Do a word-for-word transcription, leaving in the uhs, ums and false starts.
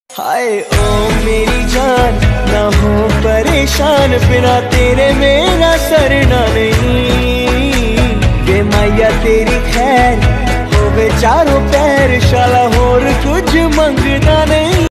हाय ओ मेरी जान, ना हो परेशान, बिना तेरे मेरा सरना नहीं। वे मैया तेरी खैर होवे चारों पैर, शाला होर कुछ मंगदा नहीं।